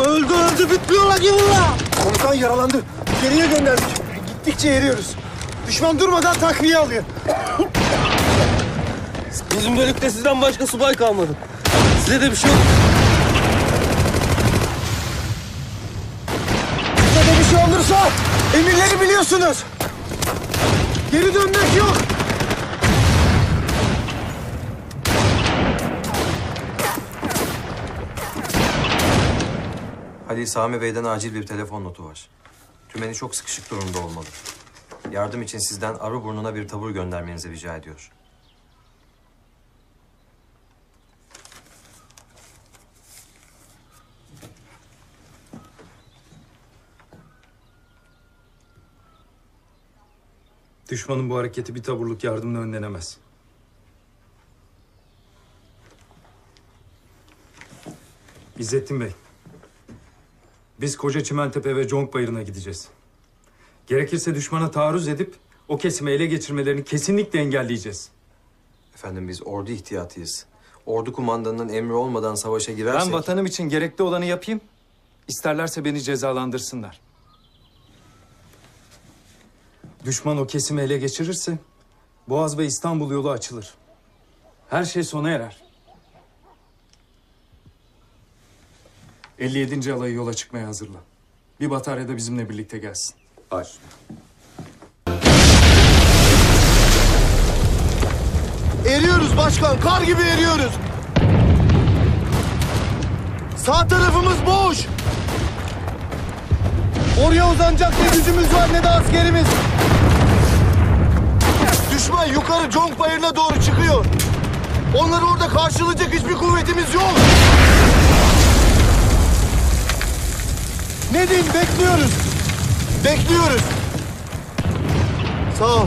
Öldü bitmiyorlar gibi la. Komutan yaralandı. Geriye gönderdik. Gittikçe eriyoruz. Düşman durmadan takviye alıyor. Bizim bölükte sizden başka subay kalmadı. Size de bir şey yok. Size de bir şey olursa emirleri biliyorsunuz. Geri dönmek yok. Halil Sami Bey'den acil bir telefon notu var. Tümeni çok sıkışık durumda olmalı. Yardım için sizden Arıburnu'na bir tabur göndermenizi rica ediyor. Düşmanın bu hareketi bir taburluk yardımla önlenemez. İzzettin Bey, biz Koca Çimentepe ve Conk Bayırı'na gideceğiz. Gerekirse düşmana taarruz edip o kesimi ele geçirmelerini kesinlikle engelleyeceğiz. Efendim biz ordu ihtiyatıyız. Ordu kumandanının emri olmadan savaşa girersek... Ben vatanım için gerekli olanı yapayım. İsterlerse beni cezalandırsınlar. Düşman o kesimi ele geçirirse Boğaz ve İstanbul yolu açılır. Her şey sona erer. 57. alayı yola çıkmaya hazırla. Bir batarya da bizimle birlikte gelsin. Baş. Eriyoruz başkan. Kar gibi eriyoruz. Sağ tarafımız boş. Oraya uzanacak ne gücümüz var ne de askerimiz. Düşman yukarı Conk Bayırı'na doğru çıkıyor. Onları orada karşılayacak hiçbir kuvvetimiz yok. Ne diyeyim, bekliyoruz. Bekliyoruz. Sağ ol.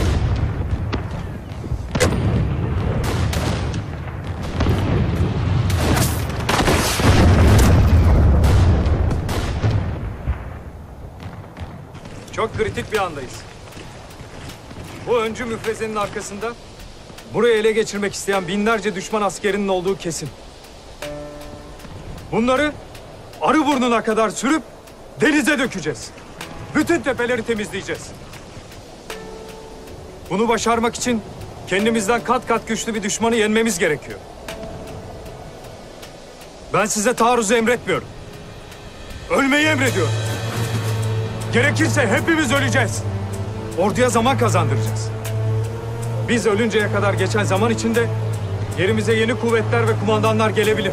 Çok kritik bir andayız. Bu öncü müfrezenin arkasında burayı ele geçirmek isteyen binlerce düşman askerinin olduğu kesin. Bunları Arıburnu'na kadar sürüp denize dökeceğiz. Bütün tepeleri temizleyeceğiz. Bunu başarmak için kendimizden kat kat güçlü bir düşmanı yenmemiz gerekiyor. Ben size taarruzu emretmiyorum. Ölmeyi emrediyorum. Gerekirse hepimiz öleceğiz. Orduya zaman kazandıracağız. Biz ölünceye kadar geçen zaman içinde yerimize yeni kuvvetler ve kumandanlar gelebilir.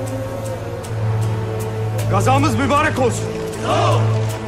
Gazamız mübarek olsun. Sağ ol.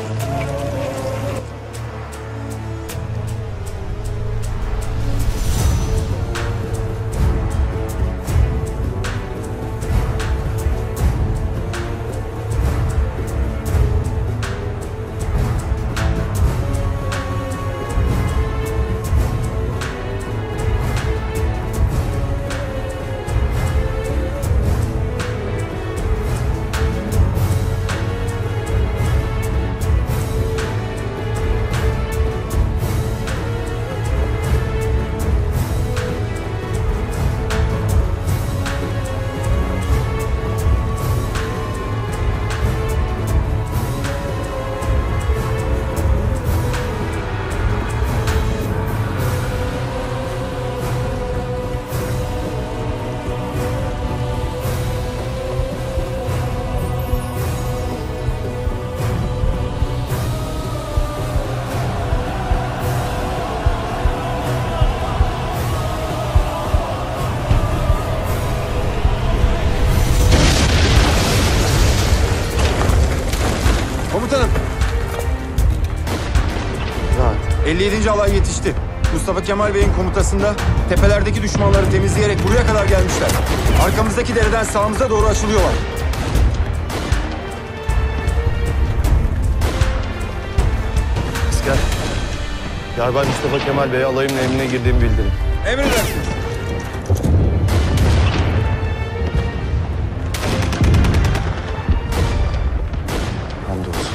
Komutanım. Rahat. 57. alay yetişti. Mustafa Kemal Bey'in komutasında tepelerdeki düşmanları temizleyerek buraya kadar gelmişler. Arkamızdaki dereden sağımıza doğru açılıyorlar. Asker, Yarbay Mustafa Kemal Bey'e alayımla emrine girdiğimi bildirin. Emredersiniz. Hamdolsun.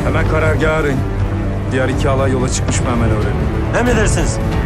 Hemen karargahı arayın. Diğer iki alay yola çıkmış mı hemen öğrenin. Emredersiniz.